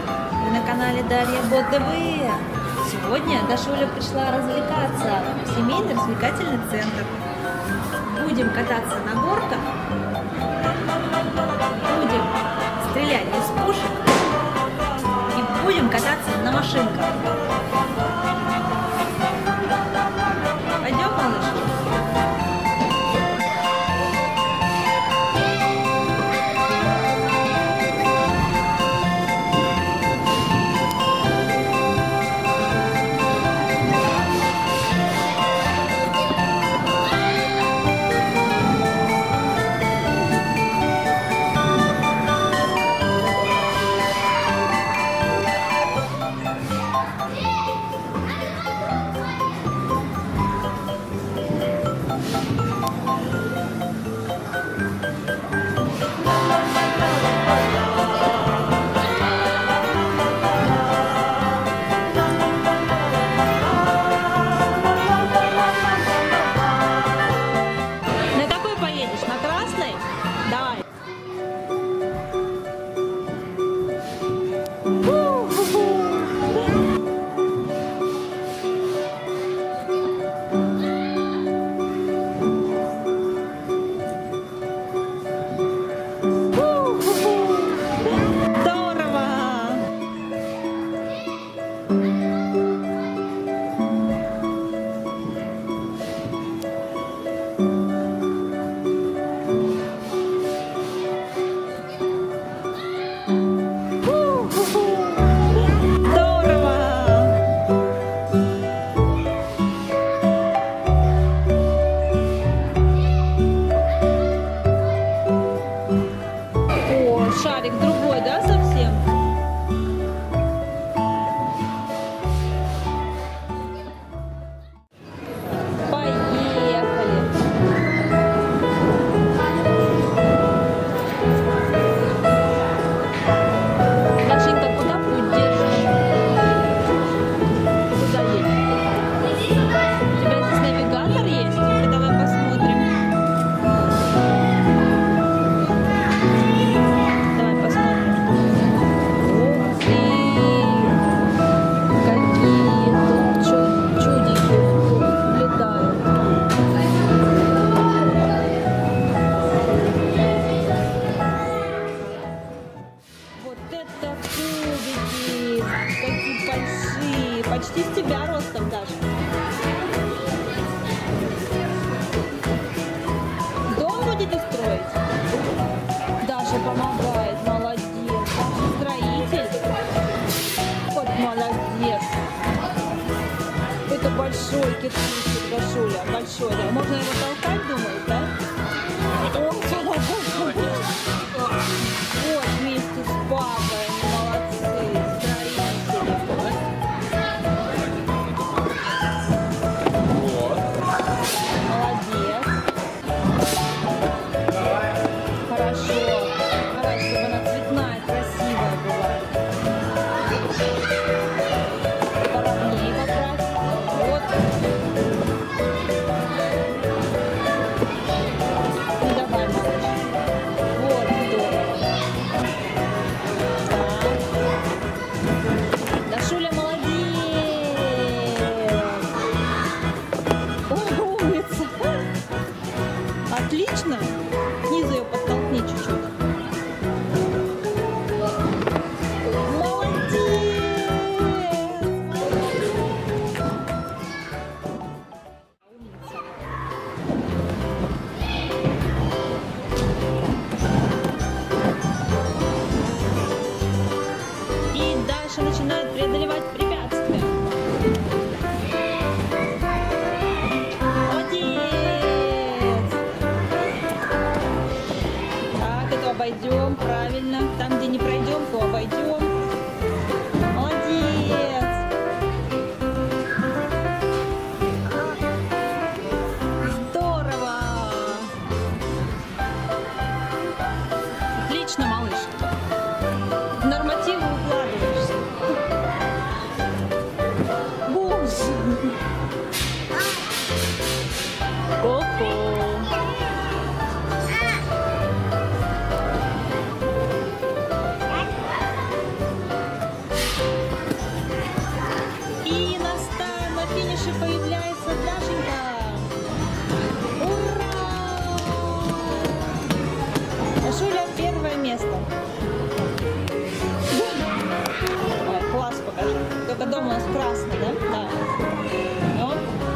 Вы на канале Дарья Бот ТВ. Сегодня Дашуля пришла развлекаться в семейный развлекательный центр. Будем кататься на горках, будем стрелять из пушек и будем кататься на машинках. Пойдем, малыш? Шарик другой, да, совсем? Поехали! Дашенька, куда путь держишь? Куда едешь? У тебя здесь навигатор есть? Давай посмотрим. Какие большие, почти с тебя ростом даже. Дом будете строить? Даша помогает, молодец. Даша строитель. Вот молодец. Это большой кирпичик, Дашуля, большой, да. Можно его толкать, думаешь, да? Вот вместе с папой, они молодцы, строители. Молодец. Хорошо. Давай, чтобы она цветная, красивая была. Поровнее поправь. Вот. Ну давай, малыш. Вот, здорово. Да. Дашуля молодец. О, умница. Отлично. Снизу ее подтолкни чуть-чуть. Молодец. И Даша начинает преодолевать препятствия. Молодец! нас красный, да? Да. Ну.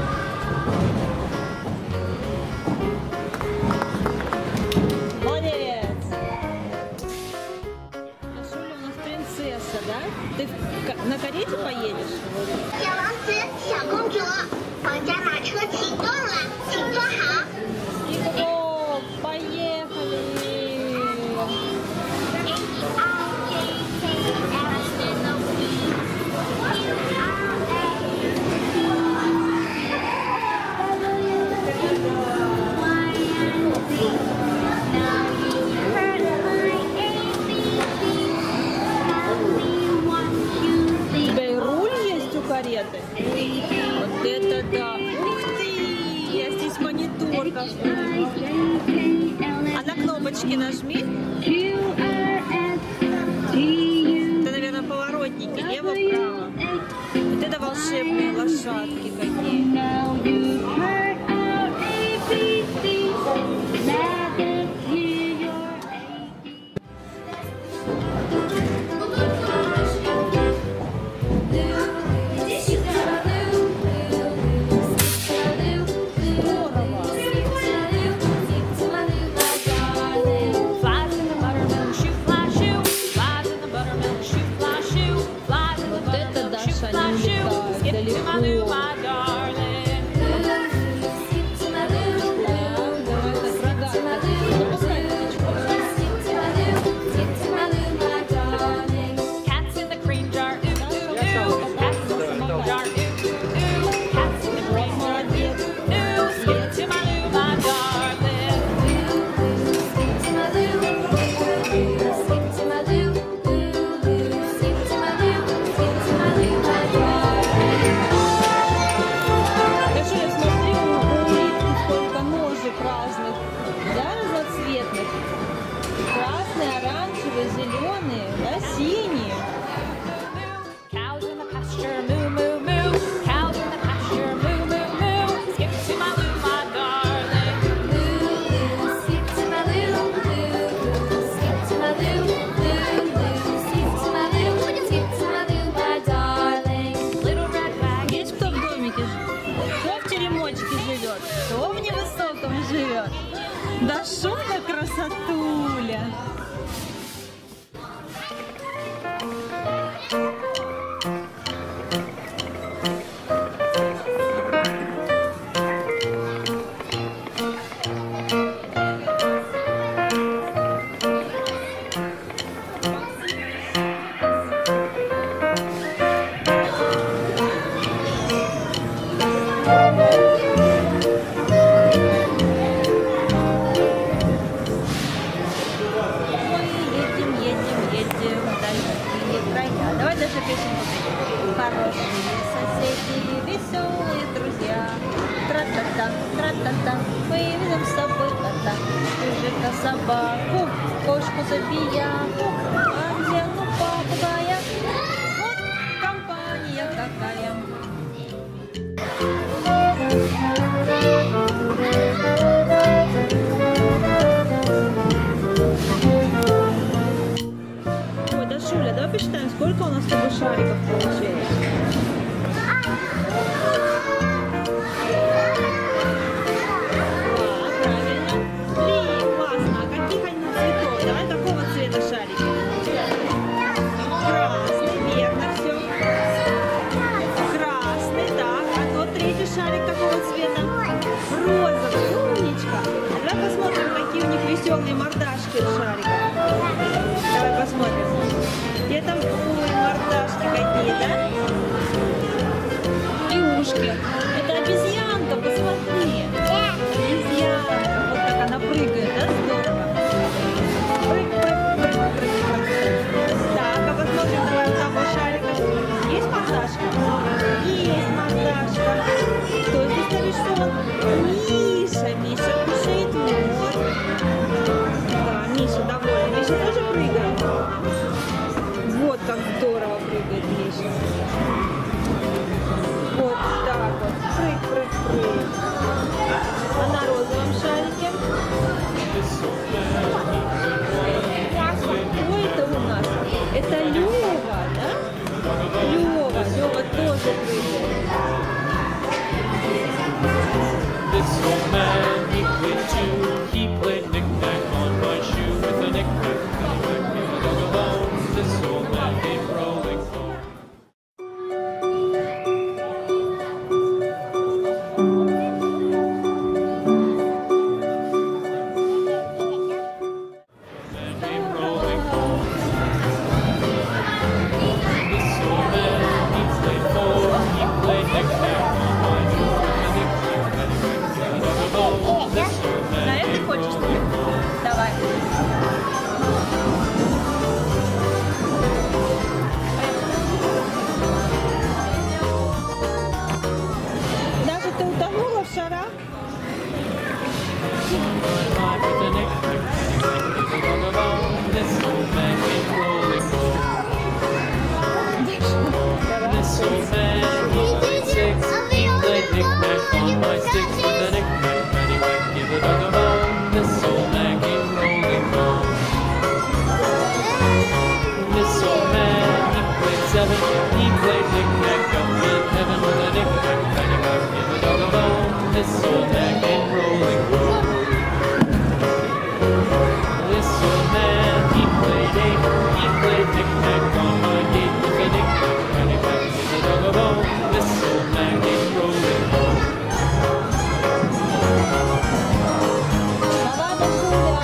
Молодец. Дашуля у нас принцесса, да? Ты на карете поедешь? 小王子、小公主，皇家马车启动了，请坐好。 О, поехали! У тебя и руль есть у кареты? Вот это да! Ух ты! А здесь мониторка. А на кнопочки нажми. Это, наверное, поворотники, лево-право. Вот это волшебные лошадки какие. Дашуля красотуля. Давай даже песенку. Хорошие соседи, веселые друзья. Тра-та-та, тра-та-та, мы видим с собой кота, ежика, собаку, кошку, забияку, обезьяну, попугая. Вот компания какая. Ой, Дашуля, давай посчитаем, сколько у нас с тобой шариков получилось. Веселые мордашки шарика. Давай посмотрим. Где там, ой, мордашки какие, да? И ушки. Это обезьянка, посмотри. Обезьянка. Вот как она прыгает, да? Здорово. Прыг, прыг, прыг, прыг, прыг. Так, а посмотрим, давай у того шарика. Есть мордашка? Есть мордашка. Кто здесь нарисован? Миша. Миша кушает вот. Да, Миша довольна. Миша тоже прыгает? Вот как здорово прыгает Миша. Вот так вот. Прыг, прыг, прыг. А на розовом шарике? Кто это у нас? Это Лёва, да? Лёва тоже with a knick-knack, paddywhack, give a dog a bone. This old man came rolling home. This old man, he played six. He played knick-knack on my sticks with a knick-knack, paddywhack, give a dog a bone. This old man came rolling home. This old man, he played seven. He played knick-knack up in heaven with a knick-knack, paddywhack, give a dog a bone. This old man came rolling home. This old man, he played eight. He played knick-knack on my gate with a knick-knack, paddywhack, give a dog a bone. This old man came rolling home. Давай, Машуля.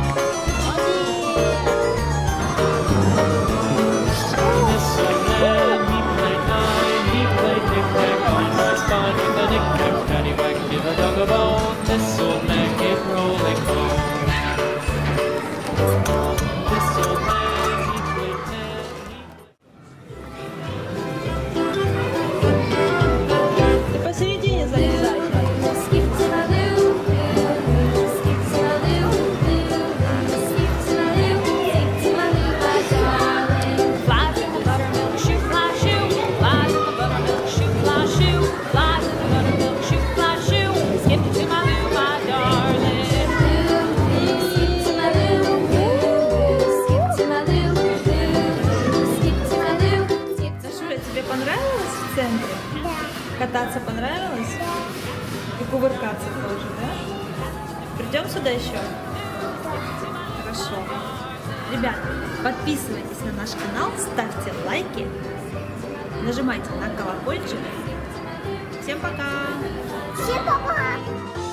This old man, he played nine. He played knick-knack on my spine with a knick-knack, paddywhack, give a dog a bone. This old man came rolling home. This old man, he played ten. Ты посередине залезай. Skip to my loo, skip to my loo, skip to my loo, skip to my loo, my darling. Flies in the buttermilk shoe, fly shoe. Flies in the buttermilk shoe, fly shoe. Flies in the buttermilk shoe, fly shoe. Skip to my loo, my darling. Skip to my loo, skip to my loo, skip to my loo, skip to Сашуля, тебе понравилось в центре? Да. Кататься понравилось? И кувыркаться тоже, да? Придем сюда еще? Хорошо. Ребята, подписывайтесь на наш канал, ставьте лайки, нажимайте на колокольчик. Всем пока! Всем пока!